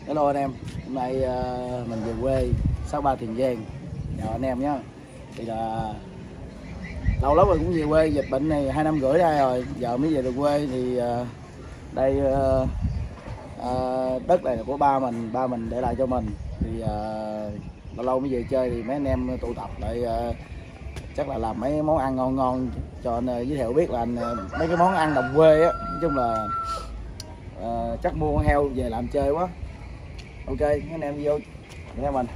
Hello anh em, hôm nay mình về quê 63 Tiền Giang. Chào anh em nhé. Thì là lâu lắm rồi cũng về quê, dịch bệnh này 2 năm rưỡi đây rồi, giờ mới về được quê. Thì đây đất này là của ba mình để lại cho mình. Thì lâu lâu mới về chơi thì mấy anh em tụ tập lại, chắc là làm mấy món ăn ngon ngon cho anh giới thiệu biết là anh mấy cái món ăn đồng quê á. Nói chung là chắc mua con heo về làm chơi quá. Ok, anh em vô nghe mình.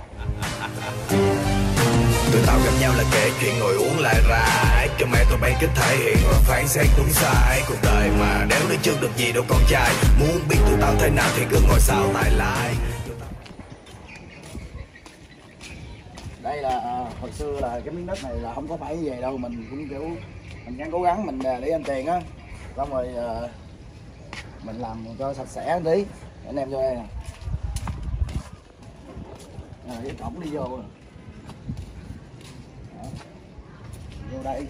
Tụi tao gặp nhau là kể chuyện ngồi uống lại rãi, cho mẹ tụi bay cứ thể hiện và phán xét đúng sai. Cuộc đời mà nếu nói chưa được gì đâu con trai, muốn biết tụi tao thế nào thì cứ ngồi sau tay lái. Đây là hồi xưa là cái miếng đất này là không có phải về đâu, mình cũng kiểu mình đang cố gắng mình để ăn tiền á, xong rồi mình làm cho sạch sẽ tí. Anh em vô đây nè, cái cổng đi vô rồi. Đó. Vô đây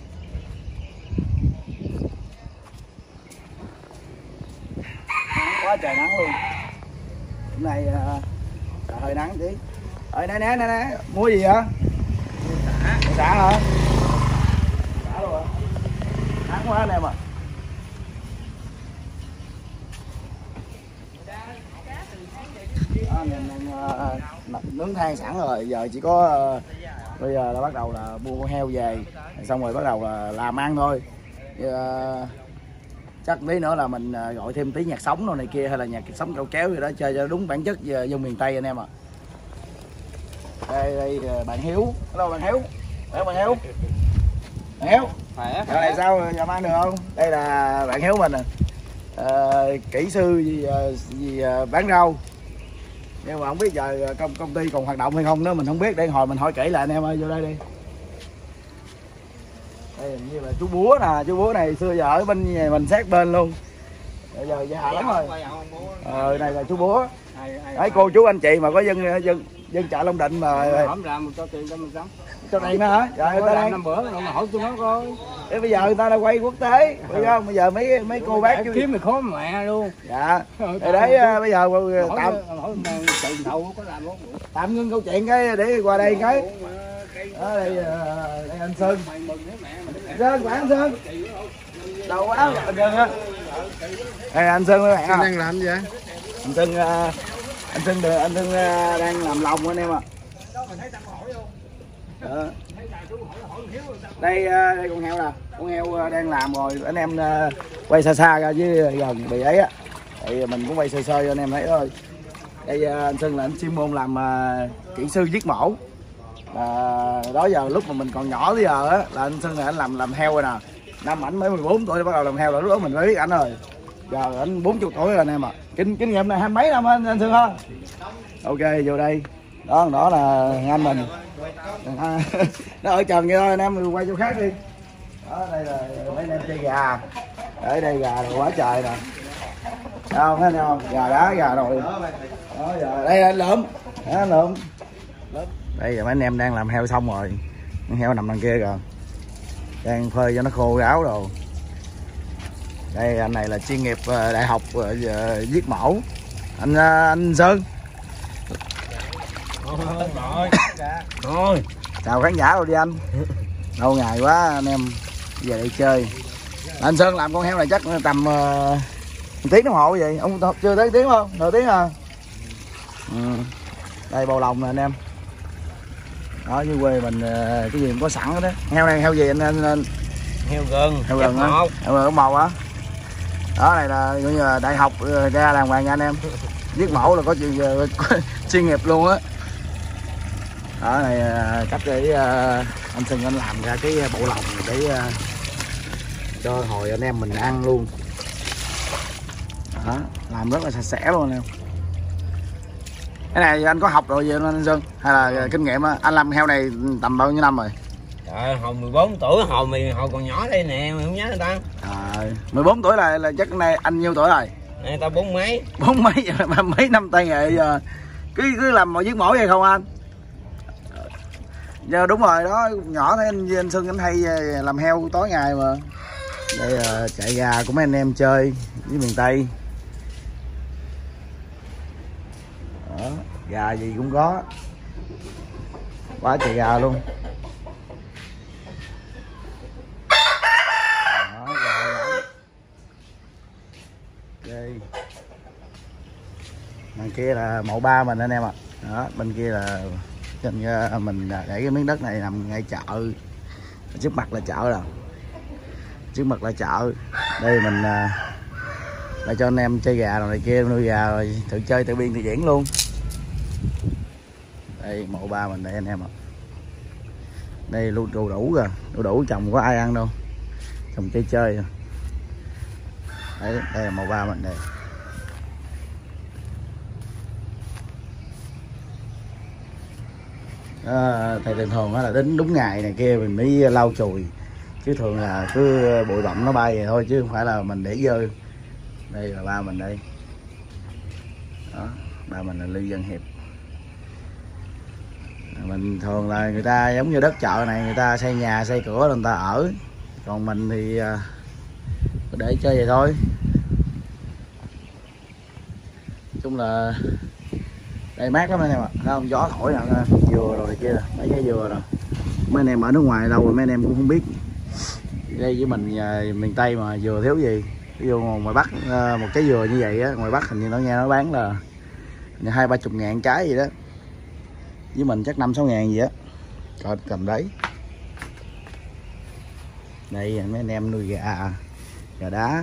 nắng quá trời nắng luôn. Hôm nay là hơi nắng tí. Nè mua gì hả? Xả hả? Xả luôn hả? Nắng quá anh em à. Nướng than sẵn rồi, giờ chỉ có bây giờ là bắt đầu là mua con heo về, xong rồi bắt đầu là làm ăn thôi. Chắc tí nữa là mình gọi thêm tí nhạc sống đồ này kia, hay là nhạc sống câu kéo gì đó, chơi cho đúng bản chất dân miền Tây anh em ạ. Đây bạn Hiếu. Hello bạn Hiếu. Hello bạn Hiếu. Bạn Hiếu giờ này sao, giờ ăn được không? Đây là bạn Hiếu mình kỹ sư gì bán rau, nhưng mà không biết giờ công ty còn hoạt động hay không nữa mình không biết. Để hồi mình hỏi kỹ lại anh em ơi. Vô đây đi. Đây như là chú Búa nè, chú Búa này xưa giờ ở bên nhà mình sát bên luôn, bây giờ già lắm rồi. Này là chú Búa. Đấy, cô chú anh chị mà có dân chợ Long Định mà hổng ra mình cho tiền cho mình sống. Cho tiền nữa hả? Trời ơi, ta năm bữa mà hỏi tôi nói coi. Thế bây giờ người ta đã quay quốc tế, phải không? Bây giờ mấy cô bác kiếm mày khó mẹ luôn. dạ. Thì đấy bây giờ tạm tạm ngưng câu chuyện cái để qua đây cái. Đó, đây anh Sơn. Sơn, bạn anh Sơn. Đầu quá anh Sơn á. Đây anh Sơn các bạn. Đang làm gì vậy? Anh Sơn đang làm lòng anh em ạ. Đây con heo nè, con heo đang làm rồi. Anh em quay xa xa ra với gần bị ấy á, thì mình cũng quay sơ sơ cho anh em thấy thôi. Đây anh Sơn là anh chuyên môn làm kỹ sư giết mổ. Đó giờ lúc mà mình còn nhỏ tới giờ á là anh Sơn là anh làm heo rồi nè. Năm ảnh mới 14 tuổi bắt đầu làm heo, là lúc đó mình mới biết ảnh rồi. Giờ anh 40 tuổi rồi anh em ạ. Kinh nghiệm này 20 mấy năm anh Sơn ha. Ok, vô đây. Đó là anh mình. Nó ở trần vậy thôi anh em, mình quay chỗ khác đi. Đó, đây là mấy anh em chơi gà. Ở đây gà rồi quá trời nè. Thấy không, thấy không? Gà đá, gà rồi. Đó, giờ đây là anh Lượm. Anh Lượm. Đây giờ mấy anh em đang làm heo xong rồi. Con heo nằm đằng kia kìa. Đang phơi cho nó khô ráo rồi. Đây anh này là chuyên nghiệp đại học giết mổ. Anh Sơn. Thôi, chào khán giả rồi đi anh. Lâu ngày quá anh em về đây chơi. Anh Sơn làm con heo này chắc tầm 1 tiếng đồng hồ vậy. Ông chưa tới tiếng không? Nửa tiếng à? Đây bầu lòng nè anh em. Đó, dưới quê mình cái gì cũng có sẵn đó. Heo này heo gì anh? Heo gừng. Heo gừng á. Heo gừng màu á. Đó này là coi như là đại học ra đàng hoàng nha anh em. Giết mổ là có chuyện chuyên nghiệp luôn á. Đó này cách để anh Sơn anh làm ra cái bộ lòng để cho hồi anh em mình ăn luôn. Đó, làm rất là sạch sẽ luôn anh em. Cái này anh có học rồi gì anh Sơn? Hay là kinh nghiệm á? Anh làm heo này tầm bao nhiêu năm rồi? Trời, hồi 14 tuổi, hồi còn nhỏ đây nè, mày không nhớ người ta. 14 tuổi là chắc này anh nhiêu tuổi rồi? Này tao 40 mấy. 40 mấy, mấy năm tay nghề giờ cứ làm mà giết mổ vậy không anh? Giờ đúng rồi đó, nhỏ thấy anh Sơn anh hay làm heo tối ngày mà. Đây là chạy gà của mấy anh em chơi với miền Tây. đó, gà gì cũng có, quá trời gà luôn. Đó, gà. Okay. Bên kia là mộ ba mình anh em ạ. Đó, bên kia là mình để cái miếng đất này nằm ngay chợ, trước mặt là chợ rồi, trước mặt là chợ. Đây mình là cho anh em chơi gà rồi này kia, nuôi gà rồi tự chơi tự biên tự diễn luôn. Đây mộ ba mình đây anh em ạ. Đây luôn đu đủ rồi, đu đủ trồng có ai ăn đâu, trồng chơi rồi. Đấy, đây là mộ ba mình đây. Thầy thường là đến đúng ngày này kia mình mới lau chùi, chứ thường là cứ bụi bặm nó bay vậy thôi, chứ không phải là mình để dơ. Đây là ba mình đây. Đó, ba mình là Lưu Văn Hiệp. Mình thường là người ta giống như đất chợ này, người ta xây nhà xây cửa người ta ở, còn mình thì để chơi vậy thôi. Nói chung là đây mát lắm anh em ạ, không gió thổi nè, dừa rồi kia nè, mấy cái dừa rồi. Mấy anh em ở nước ngoài đâu rồi mấy anh em cũng không biết. Đây với mình miền Tây mà dừa thiếu gì. Ví dụ ngoài Bắc một cái dừa như vậy á, ngoài Bắc hình như nó nghe nó bán là 20-30 ngàn trái gì đó, với mình chắc 5-6 ngàn gì á, coi cầm đấy. Đây mấy anh em nuôi gà, gà đá.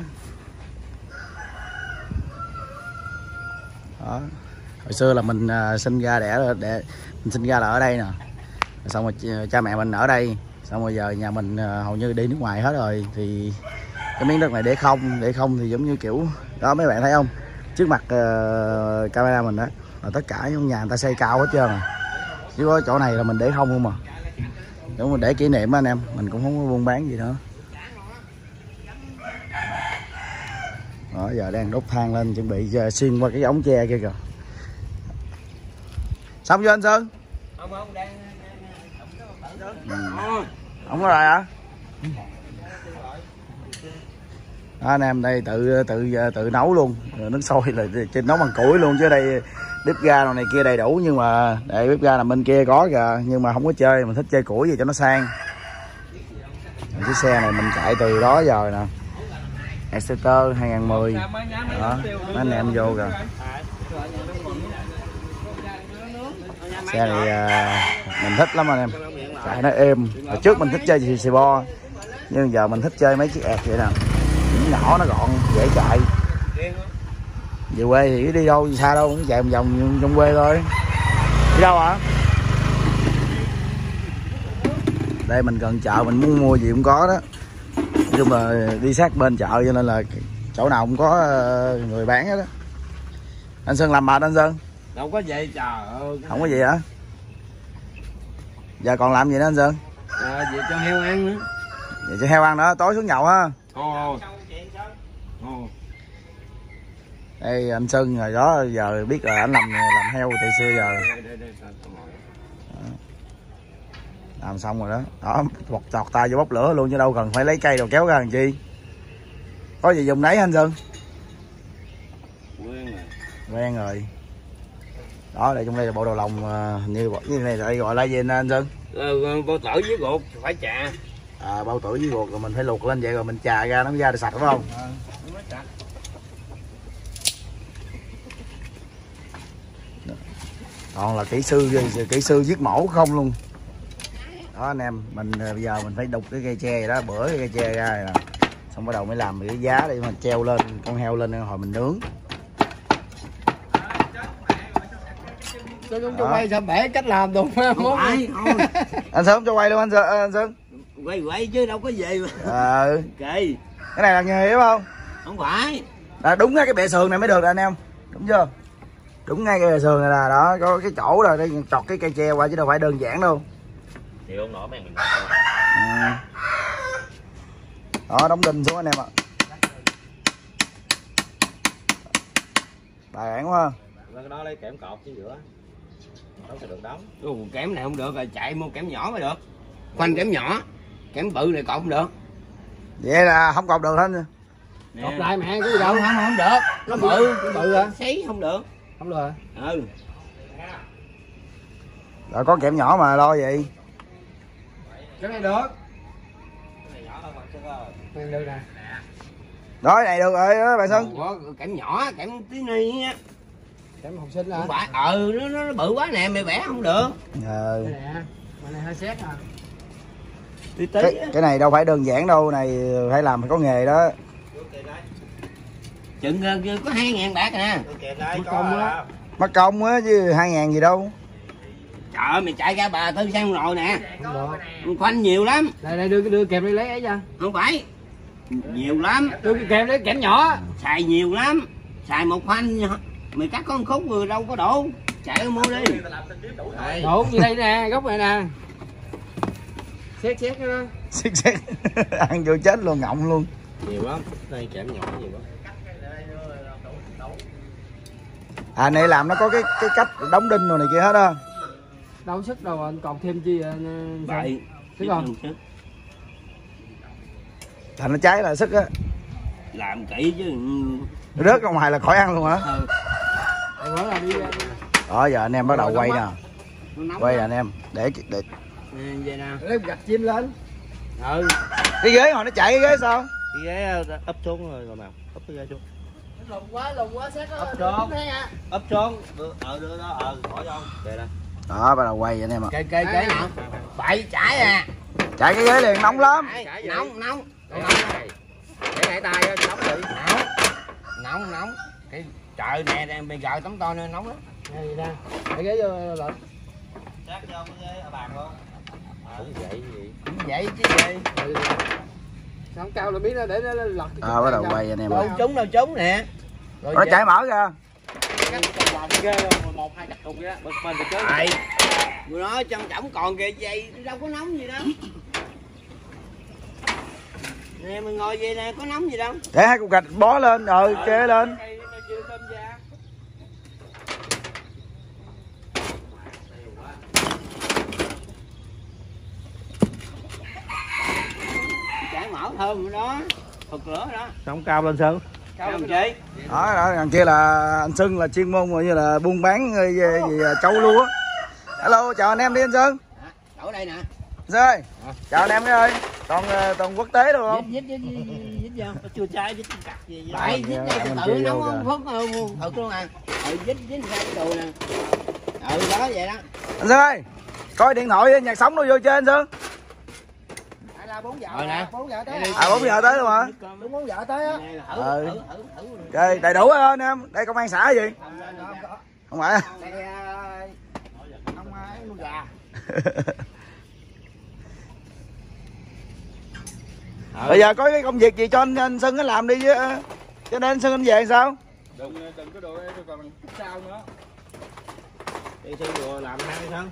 Đó, hồi xưa là mình sinh ra mình sinh ra là ở đây nè, xong rồi cha mẹ mình ở đây, xong rồi giờ nhà mình hầu như đi nước ngoài hết rồi, thì cái miếng đất này để không thì giống như kiểu đó mấy bạn thấy không, trước mặt camera mình đó là tất cả trong nhà người ta xây cao hết trơn rồi, chứ có chỗ này là mình để không mà, đúng mình để kỷ niệm anh em, mình cũng không có buôn bán gì nữa. Đó, giờ đang đốt than lên chuẩn bị xuyên qua cái ống tre kia kìa. Xong chưa anh Sơn? Không đang không có rồi hả? Đó, anh em đây tự nấu luôn, nước sôi là trên nấu bằng củi luôn, chứ đây bếp ga này kia đầy đủ, nhưng mà để bếp ga là bên kia có kìa, nhưng mà không có chơi, mình thích chơi củi gì cho nó sang. Chiếc xe này mình chạy từ đó giờ nè, Exeter 2010 đó, mấy anh em vô kìa. Xe này mình thích lắm anh em, chạy nó êm. Hồi trước mình thích chơi xì bo, nhưng giờ mình thích chơi mấy chiếc ẹt vậy nè, nhỏ nó gọn dễ chạy. Về quê thì đi đâu xa đâu, cũng chạy một vòng trong quê thôi. Đi đâu hả? Đây mình gần chợ, mình muốn mua gì cũng có đó, nhưng mà đi sát bên chợ cho nên là chỗ nào cũng có người bán hết đó. Anh Sơn làm mệt anh Sơn? Đâu có vậy, trời ơi. Không có gì hả? Giờ còn làm gì nữa anh Sơn? Vậy cho heo ăn nữa. Vậy cho heo ăn nữa, tối xuống nhậu ha. Đây anh Sơn rồi đó, giờ biết là anh làm heo từ xưa giờ. Làm xong rồi đó. Đó, chọt tay vô bốc lửa luôn, chứ đâu cần phải lấy cây đồ kéo ra làm chi. Có gì dùng nấy anh Sơn? Quen rồi. Đó, đây trong đây là bộ đầu lòng, như cái này đây gọi là gì anh Sơn? Bao tử với ruột phải chà. Bao tử với ruột rồi mình phải luộc lên vậy rồi mình chà ra nó mới ra được sạch phải không? Còn là kỹ sư giết mổ không luôn. Đó anh em, mình bây giờ mình phải đục cái cây tre vậy đó, bữa cái cây tre ra rồi nè, xong bắt đầu mới làm cái giá để mình treo lên con heo lên hồi mình nướng. Tôi không cho quay sao bẻ cách làm đâu phải không? Anh Sơn cho quay luôn anh Sơn. Quay chứ đâu có gì mà. Kỳ. Cái này là nghề hiểu không? Không phải. Đúng ngay cái bệ sườn này mới được anh em, đúng chưa? Đúng ngay cái bệ sườn này là đó, có cái chỗ rồi đây, chọt cái cây tre qua chứ đâu phải đơn giản đâu. Chịu không nổi mấy mình. Đó, đóng đinh xuống anh em ạ. Bài bản quá. Cái đó lấy kẽm cọp chứ giữa. Đâu có được đóng. Kẽm này không được rồi, chạy mua kẽm nhỏ mới được. Khoanh kẽm nhỏ, kẽm bự này cọp không được. Vậy là không cọp được hết. Cọp lại mẹ cái gì đâu. Không được. Nó bự hả? Xí không được. Không được hả? Rồi có kẽm nhỏ mà lo vậy. Cái này được. Cái này được nè. Đó này được rồi đó bạn Xuân. Có kẽm nhỏ, kẽm tí ni á. Kẽm học sinh hả? Không phải, nó bự quá nè, mày bẻ không được. Ờ. Cái này, cái này hơi xét à. Tí tí. Cái này đâu phải đơn giản đâu, này phải làm phải có nghề đó. Chừng có 2.000 bạc nè. Mất công á. Mất công á chứ 2.000 gì đâu. Trời ơi, mày chạy ra bà Tư sang rồi nè. Không được. Khoanh nhiều lắm. Đây đưa kèm đi lấy ấy cho. Không phải. Nhiều lắm. Đưa cái kèm lấy kẽm nhỏ. Xài nhiều lắm. Xài một khoanh mày cắt con khúc rồi đâu có đủ. Chạy mua đi. Đủ như đây nè, gốc này nè. Xét cái đó. Xét ăn vô chết luôn, ngọng luôn. Nhiều lắm. Đây kẽm nhỏ nhiều lắm. À này làm nó có cái cách đóng đinh rồi này kia hết á. Đâu sức đâu anh còn thêm chi Vậy. Sức không? Thành nó cháy là sức á. Làm kỹ chứ. Rớt ra ngoài là khỏi ăn luôn hả? Ừ. Bữa là đi. Đó giờ anh em bắt đầu quay nè. Quay nè anh em. Để Vậy nè. Lấy gạch chim lên. Ừ. cái ghế hồi nó chạy cái ghế sao? Cái ghế ấp xuống rồi mà. Ấp cái ghế xuống. Lùng quá xét đó. Ấp xuống. Đưa đó. Bỏ vô. Kìa nè. Đó bắt đầu quay anh em ạ. Cây nè. Bậy chạy à. Chạy cái ghế liền nóng lắm. Nóng. Để ngại tay á, nóng vậy. Nóng. Cái trời nè bị gợi tấm to nên nóng lắm. Đây nè. Để ghế vô lên. Chắc vô cái ghế ở bàn luôn. Cũng vậy gì? Chứ gì? Không cao là biết nó để nó lật. Bắt đầu quay anh em ạ. Đâu trúng nè. Nó chạy mở ra. Một hai chặt cục vậy đó. Bên thì Tại người nói trong trọng còn kìa dây đâu có nóng gì đâu. Nè mình ngồi vậy nè có nóng gì đâu. Để 2 cục gạch bó lên rồi kê lên. Chảy mở thơm rồi đó. Phật lửa đó. Sống cao lên Sơn. Cao không chị? Đó đằng kia là anh Sơn là chuyên môn như là buôn bán về trâu lúa. Hello chào anh em đi anh Sơn. Ở đây nè. Sơn ơi. Chào anh em cái ơi. Toàn quốc tế luôn không? Dít vô. Chưa trái dít cặt gì. Đấy dít đây tự nấu không phức thật luôn à. Dít ra cái đồ nè. Đó vậy đó. Anh Sơn ơi. Coi điện thoại nhạc sống đâu vô chơi anh Sơn. là 4 giờ. Rồi nè. 4 giờ tới. 4 giờ tới luôn hả? Đúng 4 giờ tới á. Ok, đầy đủ rồi anh em. Đây công an xã gì? Không phải. Đây ông nuôi gà. Bây giờ có cái công việc gì cho anh Sơn nó làm đi chứ. Cho nên anh Sơn anh về sao? Đừng có đồ đây còn sao nữa. Đi Sơn vừa làm hai Sơn.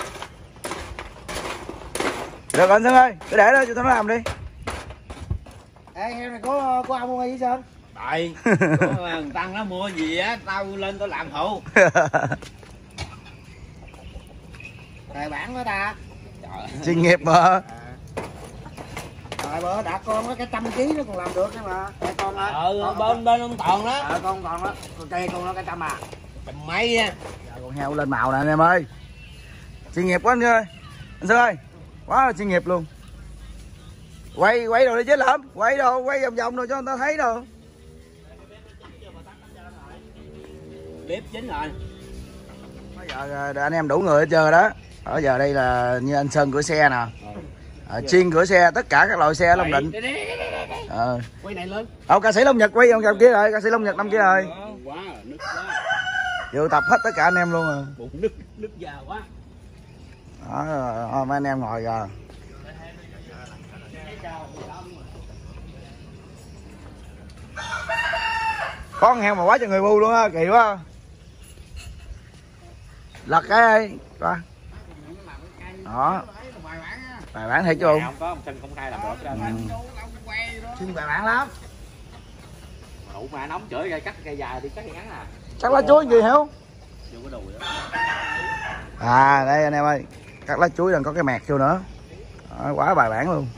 Được anh Sơn ơi, cứ để đó cho nó làm đi. Ê heo này có ông mua gì Sơn? Tại thằng Tăng nó mua gì á, tao lên tao làm hộ. Tài bản đó ta. Chuyên nghiệp mà. Rồi bữa đã con có cái 100 kg nó còn làm được mà. Đây con ơi. Bên ông Toàn đó. Con còn đó. Con cây con nó cái 100 à. Tầm mấy á. Con heo lên màu nè anh em ơi. Chuyên nghiệp quá anh ơi. Anh Sơn ơi, quá là chuyên nghiệp luôn. Quay đồ đi chứ lắm. Quay vòng vòng rồi cho người ta thấy đâu. Bếp chín rồi. Bây giờ anh em đủ người hết trơn rồi đó. Ở giờ đây là như anh Sơn cửa xe nè. Chuyên cửa xe tất cả các loại xe Long Định. Quay này lên. Ca sĩ Long Nhật quay vòng kia rồi, ca sĩ Long Nhật năm kia rồi. Quá, nức quá. Vô tập hết tất cả anh em luôn rồi. Bụng nức già quá. Đó, mấy anh em ngồi rồi. Có con heo mà quá cho người bu luôn á, kỳ quá. Lật cái ơi, coi. Đó. Bài bản thiệt chứ không? Không có ông Sinh công khai làm được cho anh. Xin bài bản lắm. Đủ mà nóng chửi cây cắt cây dài thì cắt cây ngắn à. Cắt lá chuối gì hiểu? Chưa có đùi đó. À đây anh em ơi, cắt lá chuối đang có cái mẹt vô nữa. Đó, quá bài bản luôn.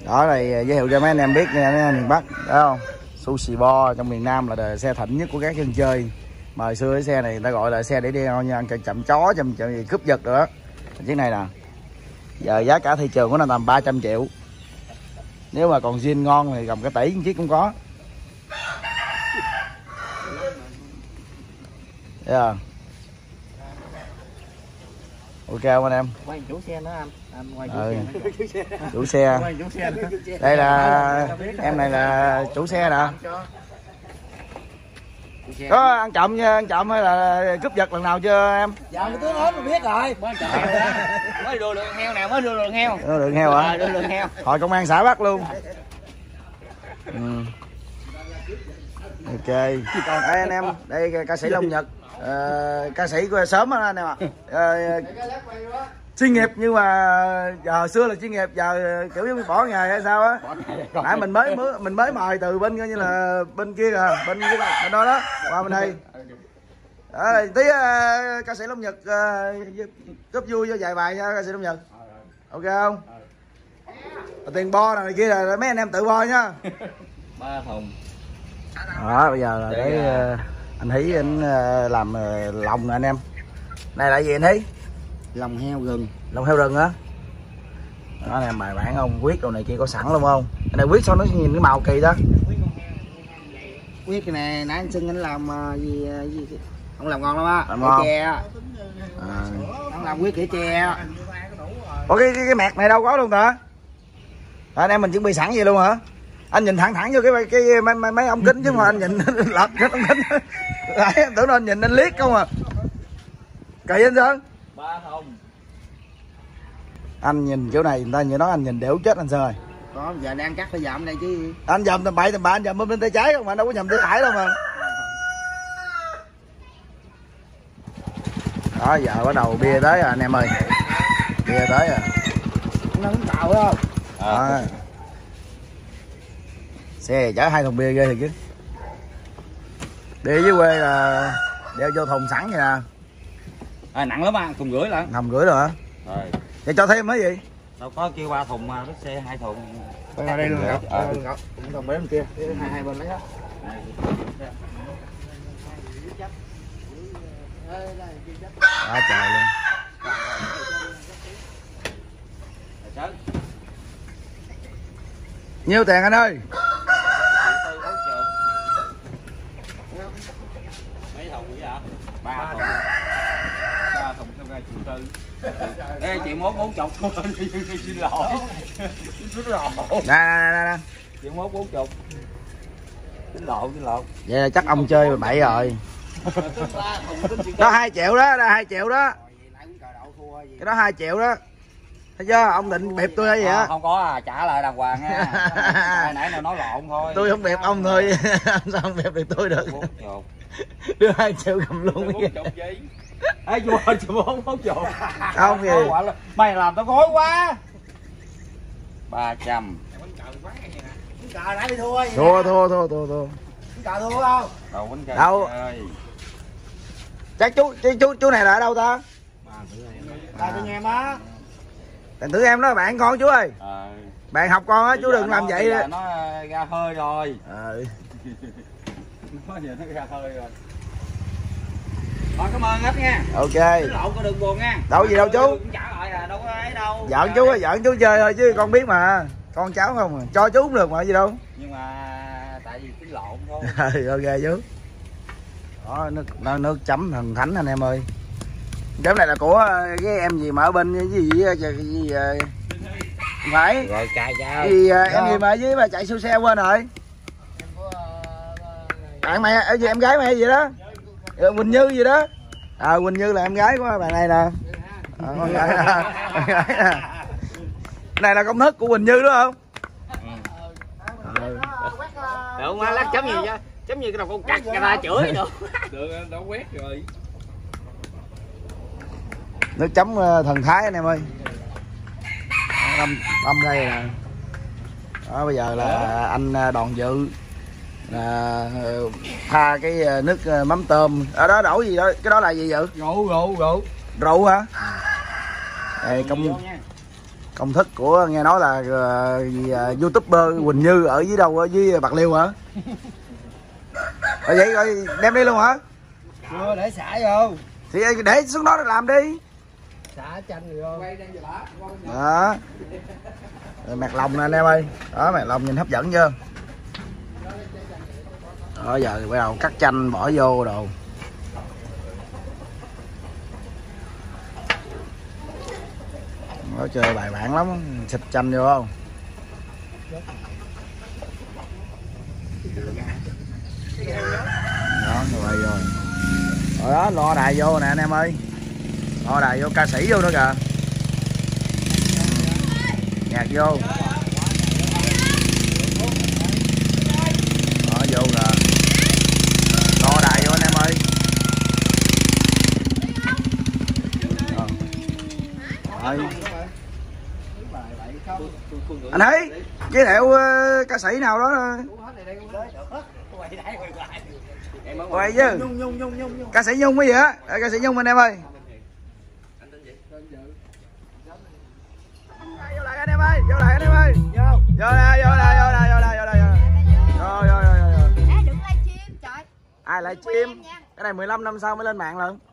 Đó này giới thiệu cho mấy anh em biết nha, miền Bắc đó không, Sushi Bo trong miền Nam là xe thịnh nhất của các dân chơi. Mà hồi xưa cái xe này người ta gọi là xe để đeo nha, ăn chậm chó, chậm cướp giật nữa. Chiếc này nè, giờ giá cả thị trường của nó tầm 300 triệu. Nếu mà còn zin ngon thì cầm cái tỷ chiếc cũng có. Yeah. Ok không anh em? Quay chủ xe nữa anh quay chủ xe. Chủ xe. Đây là em này là chủ xe nè. Có ăn trộm hay là cướp giật lần nào chưa em? Dạ cái tướng ốm mà biết rồi. Mới đưa lượng heo nè, mới đưa lượng heo. Đưa lượng heo hả? Đưa lượng heo. Hồi công an xã bắt luôn. Ok. Đây anh em, đây ca sĩ Long Nhật. Ca sĩ của sớm đó anh em ạ. Chuyên nghiệp nhưng mà giờ xưa là chuyên nghiệp, giờ kiểu giống như bỏ nghề hay sao á. Nãy mình mới mời từ bên coi như là bên kia kìa, bên đó đó qua bên đây. Tí ca sĩ Long Nhật góp vui cho vài bài nha ca sĩ Long Nhật. Ok không? Tiền bo này kia là mấy anh em tự bo nha. 3 thùng. Đó bây giờ là để anh Hí anh làm lòng nè anh em. Này là gì anh Hí? Lòng heo rừng. Lòng heo rừng á. Đó anh em, bài bản không, quyết đồ này kia có sẵn luôn không? Cái này quyết sao nó nhìn cái màu kỳ đó. Quyết cái này nãy anh Sưng anh làm gì không làm ngon lắm á. Làm ngon. Tre. Anh làm quyết kỹ tre. Ủa cái mẹt này đâu có luôn hả? Anh em mình chuẩn bị sẵn vậy luôn hả? Anh nhìn thẳng vô cái mấy ống kính chứ mà anh nhìn lật cái ống kính. Đấy, em tưởng anh nhìn anh liếc không à. Kỳ anh Sơn. 3 thùng. Anh nhìn chỗ này người ta như nói anh nhìn đểu chết anh Sơn rồi. Có giờ đang cắt phải dậm đây chứ. Anh dầm tầm bậy tầm bạ, anh dầm bên tay trái không mà, đâu có nhầm tay phải đâu mà. Đó giờ bắt đầu bia tới rồi anh em ơi. Bia tới rồi. Nó cũng cạo không? À. Xe chở 2 thùng bia ghê thì chứ. Bia dưới quê là đeo vô thùng sẵn vậy nè. Nặng lắm anh, 1,5 thùng lận. 1,5 thùng rồi hả? Rồi. Vậy cho thêm mấy gì? Đâu có kêu 3 thùng mà, bếp xe 2 thùng. Ở đây luôn Ngọc. Ngọc, còn bên kia, hai bên lấy đó. Quá trời luôn. Nhiêu tiền anh ơi? Mấy thùng vậy hả? 3 thùng. 3 thùng trong 2,4 triệu. Ê chị mốt 40 xin lỗi. Xin lỗi. Nè. Chị mốt 40. Xin lộn. Vậy là chắc ông chơi bậy rồi. Đó 2 triệu đó, đó 2 triệu đó. Cái đó 2 triệu đó. Thấy chưa? Ông định bịp tôi hay gì á? Không có trả lời đàng hoàng nha. Nãy nào nói lộn thôi. Tôi không bịp ông thôi. Sao không bịp được tôi được? Đưa 2 triệu cầm luôn. Ê chùa 40. Không gì. Mày làm tao gối quá. 300. Cờ nãy bị thua. Thua. Cờ thua không? Đâu bánh cờ. Đâu? Chắc chú này là ở đâu ta? Là tụi em á. Thành thử em đó bạn con chú ơi. Bạn học con á, chú đừng làm vậy. Nó ra hơi rồi. Nó giờ nó ra hơi rồi. Thôi cảm ơn hết nha. Ok. Lộn có đừng buồn nha. Đâu gì đâu chú. Trả lại là đâu có ấy đâu. Giỡn chú chơi thôi chứ con biết mà. Con cháu không à. Cho chú cũng được mà gì đâu. Nhưng mà tại vì tính lộn thôi. Ok chú. Đó nước chấm thần thánh anh em ơi. Cái này là của cái em gì mà ở bên cái gì phải rồi cài ra gì em gì mà ở dưới mà chạy siêu xe quên rồi. Bạn mày ở gì em gái mày gì đó? Quỳnh Như gì đó. Quỳnh Như là em gái của bạn này nè. Con gái nè. Này là công thức của Quỳnh Như đúng không? Được má lát chấm gì chứ? Chấm như cái đầu con cắt người ta chửi được. Được đã quét rồi. Nước chấm thần thái anh em ơi. Đâm đây nè. Đó bây giờ là anh Đoàn Dự là pha cái nước mắm tôm. Ở đó đổ gì đó, cái đó là gì Dự? Rượu. Rượu hả? Đây công Công thức của nghe nói là YouTuber Quỳnh Như ở dưới đâu, ở dưới Bạc Liêu hả? Vậy rồi đem đi luôn hả? Chưa, để xả vô. Thì để xuống đó làm đi. Xả chanh rồi vô. Đó. Rồi mẹt lòng nè anh em ơi. Đó, mẹt lòng nhìn hấp dẫn chưa? Đó, giờ thì bắt đầu cắt chanh bỏ vô đồ. Nó chơi bài bản lắm, xịt chanh vô không? Đó, rồi rồi. Rồi đó, lo đài vô nè anh em ơi. Lo đài vô, ca sĩ vô nữa kìa. Nhạc vô. Đó, vô kìa. Lo đài vô anh em ơi. Rồi. Anh thấy giới thiệu ca sĩ nào đó. Quay chứ. Ca sĩ Nhung cái gì á? Ca sĩ Nhung anh em ơi. Vô lại anh em ơi, vô lại anh em ơi. Vô nè, vô nè, vô nè, vô nè, vô nè. Vô vô vô vô. Đừng livestream trời. Ai livestream? Cái này 15 năm sau mới lên mạng lận.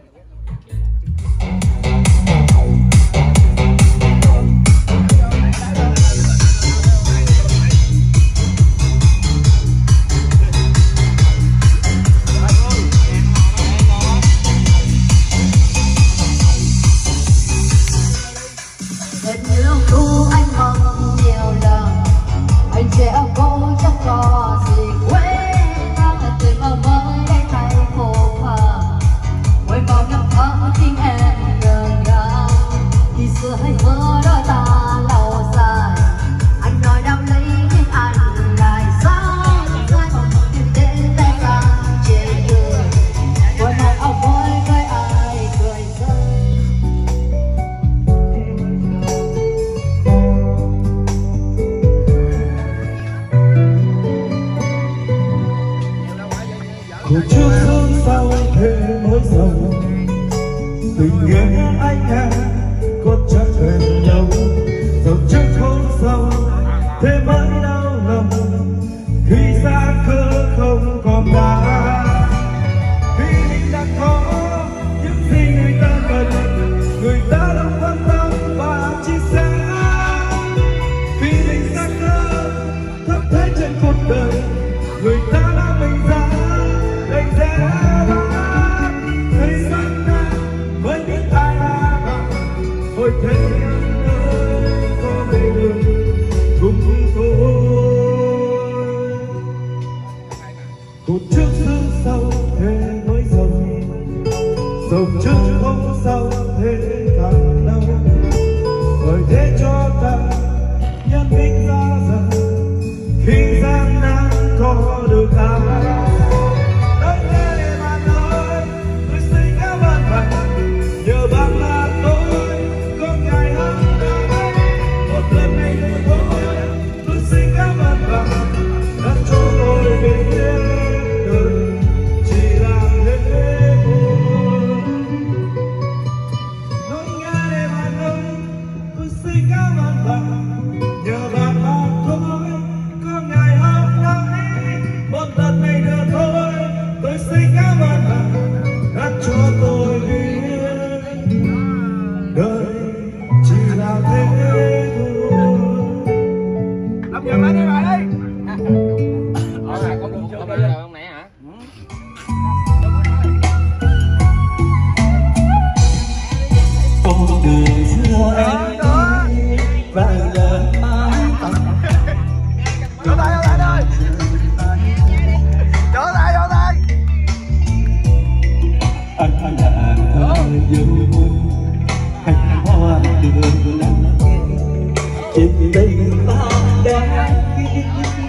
tình yêu anh em có chắc bền nhau, dẫu chắc khốn sâu thế mới đau lòng khi xa cơ không còn đã. Vì mình đã có những gì người ta cần, người ta đâu quan tâm và chia sẻ. Vì mình xa cơ thấp thế trên cuộc đời, người ta đã mình ra đánh giá. Ôi thế anh ơi có về đường cùng tôi, cuộc trước xưa sau thế mới giàu, giàu trước không sau thế càng lâu. Bởi thế cho ta nhận định ra rằng khi gian nan có được ai. Tình ta đã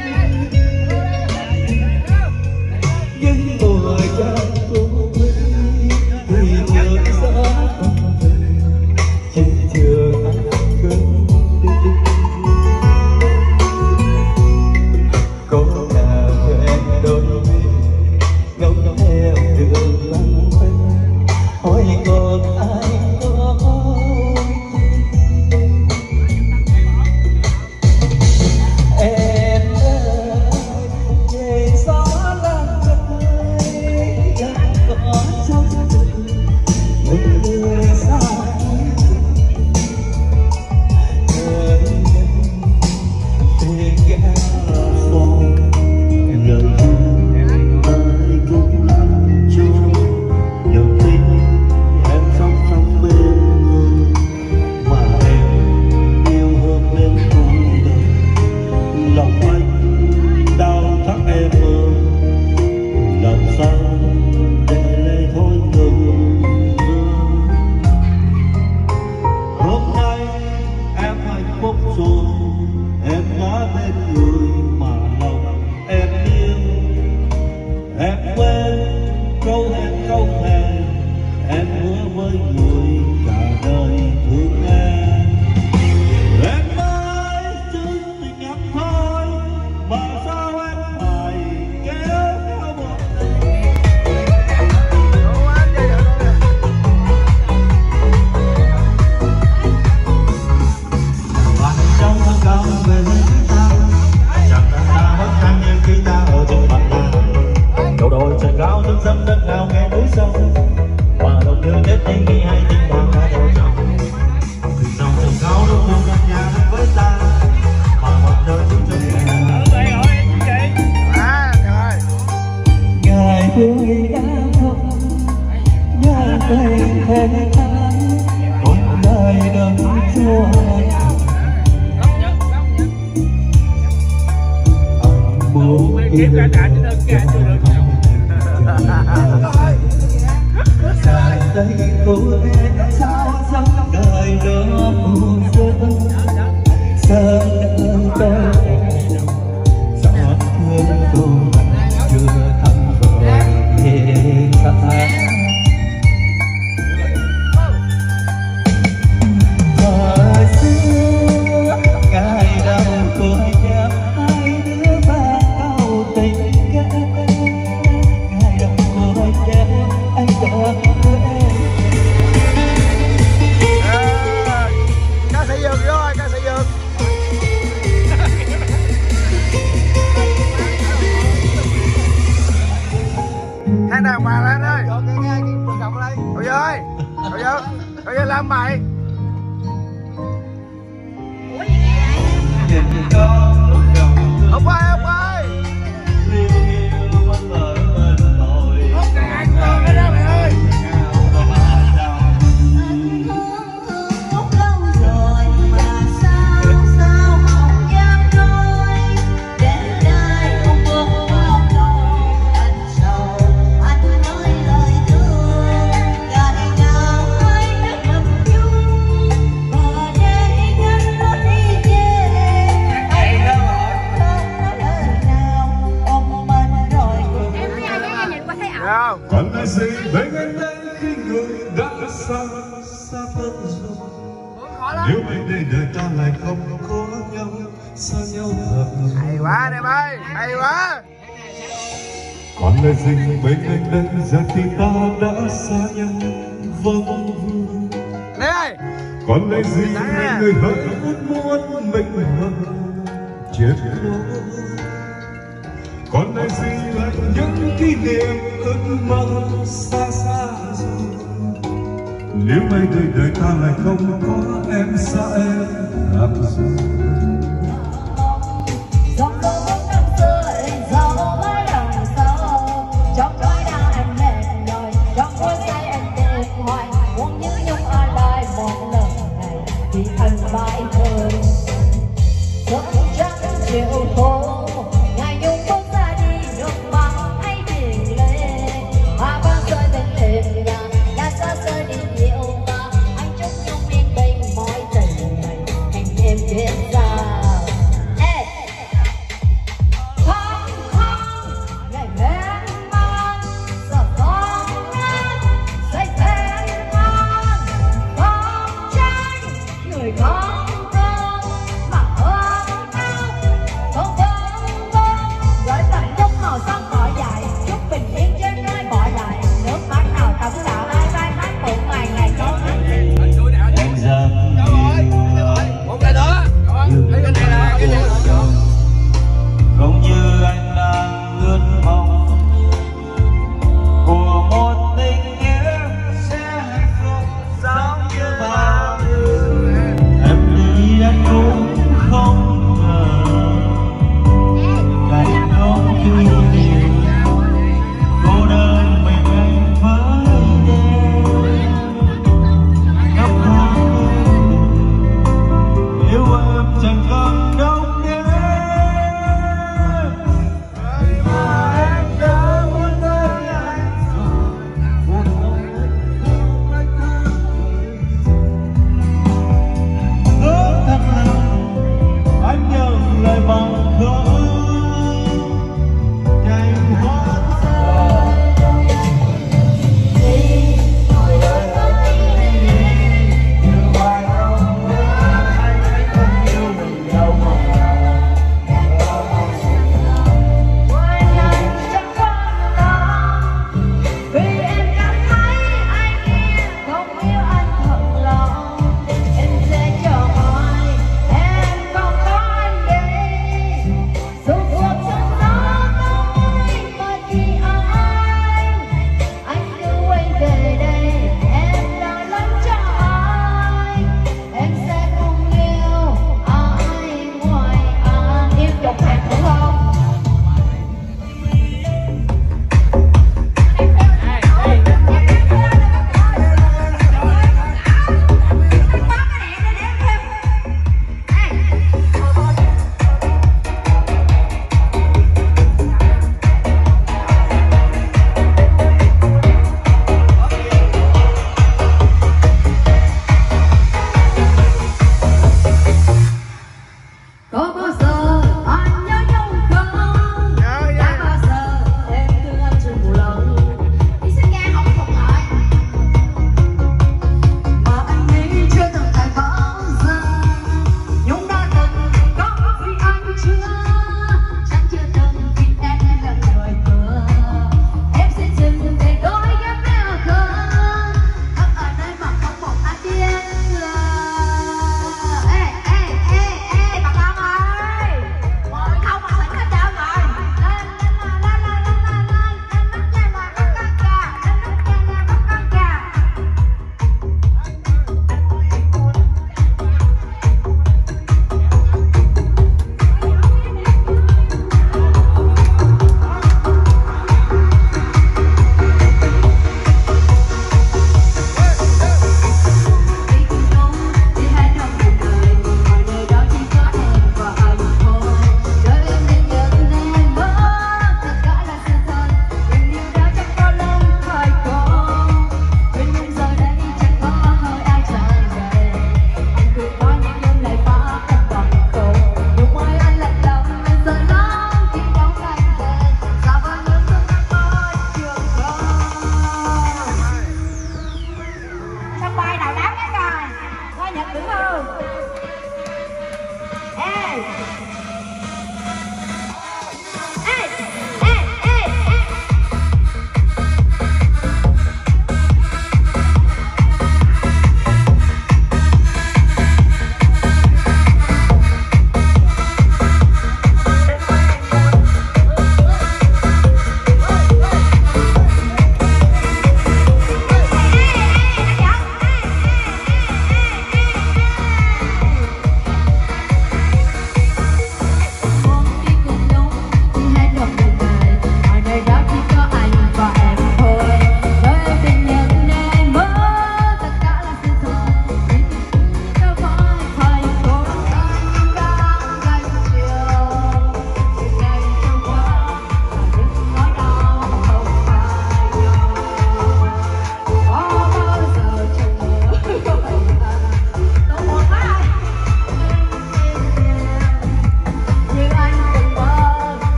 lên người mà lòng em yêu. Em quên câu hẹn không hẹn, em hứa với người cả đời thương em. Em ơi chứ tình em thôi, mà sao em phải kéo theo một bạn trong thân cao về nơi chúng ta, chẳng cần ta mất khăn như khi ta ở trên mặt đá. Đầu đôi trời cao thức dâm đất nào nghe núi sâu, và lòng như chết đi khi hai tình đang đã đổ tròng. Từ dòng trời cao lúc buông căn nhà đến với ta, mà một nơi chúng chân nhà. Ngày vui đã không, nhớ về thêm tháng, một đời đấng Chúa. Đây của em sao sống đời đó buồn dưng, sao nỡ tôi xót thương tôi chưa thăm rồi về xa. Thời xưa ngày đầu tôi gặp hai đứa bạn câu tình ca, ngày đầu tôi gặp anh đợi em. Ca sĩ Dược rồi, ca sĩ Dược. Hát đàng hoàng lên ơi. Cậu ơi, cậu ơi làm mày. Ông ơi, ông ơi. Còn lại gì bên anh đây khi người đã xa vời rồi. Nếu anh đây đời ta lại không có nhau, xa nhau thật. Hay quá em ơi, hay quá. Còn lại gì bên anh đây giờ khi ta đã xa nhau vâng vương. Đây ơi. Còn lại gì người hỡi muốn mình hận chết lối. Còn lại gì là những kỷ niệm ước mơ xa xa rồi. Nếu mai đời đời ta lại không có em xa em làm gì. Dòng câu bước năm xưa lên dấu mãi đằng sau. Trong đôi đang em mệt nhòi, trong cuốn tay em tìm hoài. Muốn như nhung ở lại một lần này thì anh mãi thôi. Giấc trắng chiều phố, ngày nhung bước ra đi nước mắt hãy biển lên. Hoa ban rơi bên thềm nhà, lá xa rơi đi nhiều mà. Anh chúc nhung yên bình mỗi tình này anh em biết ra. Người con mà hơn nhau, không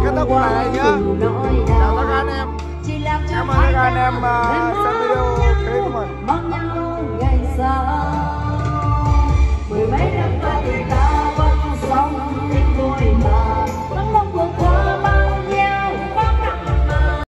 kết thúc lại nhá. Chào tất cả anh em. Cảm ơn tất cả anh em xem